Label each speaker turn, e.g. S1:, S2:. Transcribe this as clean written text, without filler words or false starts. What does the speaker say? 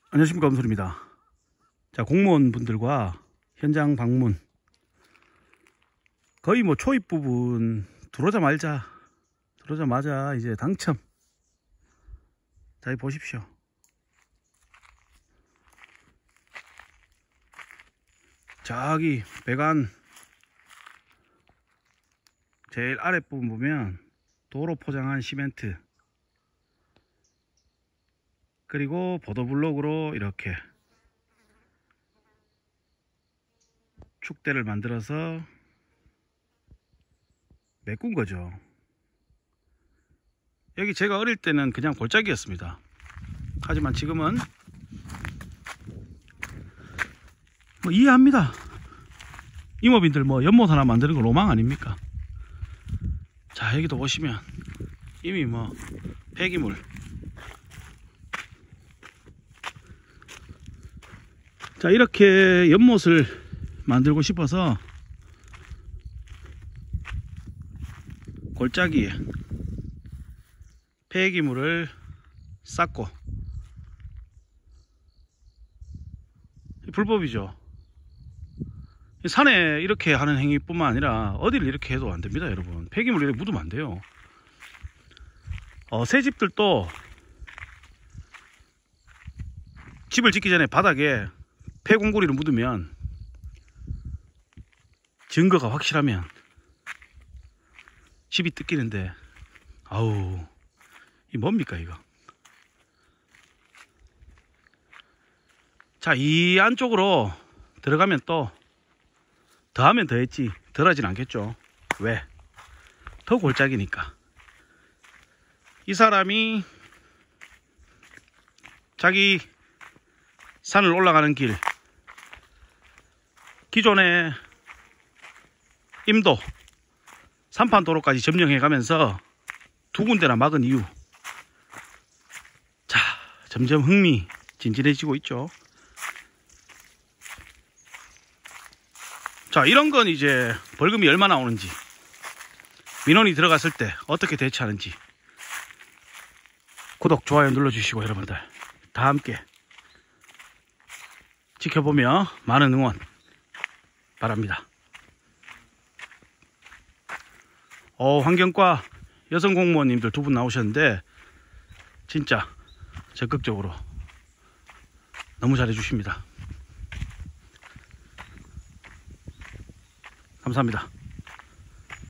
S1: 안녕하십니까, 엄솔입니다. 자, 공무원분들과 현장 방문, 거의 뭐 초입 부분 들어오자마자 이제 당첨. 자, 여기 보십시오. 저기 배관 제일 아랫부분 보면 도로 포장한 시멘트, 그리고 보도블록으로 이렇게 축대를 만들어서 메꾼 거죠. 여기 제가 어릴 때는 그냥 골짜기였습니다. 하지만 지금은 뭐 이해합니다. 임업인들 뭐 연못 하나 만드는 거 로망 아닙니까? 자, 여기도 보시면 이미 뭐 폐기물, 자, 이렇게 연못을 만들고 싶어서 골짜기에 폐기물을 쌓고, 불법이죠. 산에 이렇게 하는 행위뿐만 아니라 어디를 이렇게 해도 안 됩니다, 여러분. 폐기물 이렇게 묻으면 안 돼요. 새 집들도 집을 짓기 전에 바닥에 폐공구리를 묻으면, 증거가 확실하면 집이 뜯기는데, 아우, 이 뭡니까 이거. 자, 이 안쪽으로 들어가면 또 더하면 더했지 덜하진 않겠죠. 왜? 더 골짜기니까. 이 사람이 자기 산을 올라가는 길, 기존의 임도 산판도로까지 점령해 가면서 두 군데나 막은 이유. 자, 점점 흥미진진해지고 있죠. 자, 이런 건 이제 벌금이 얼마 나오는지, 민원이 들어갔을 때 어떻게 대처하는지 구독, 좋아요 눌러주시고 여러분들 다 함께 지켜보며 많은 응원 바랍니다. 환경과 여성 공무원님들 두 분 나오셨는데 진짜 적극적으로 너무 잘해 주십니다. 감사합니다.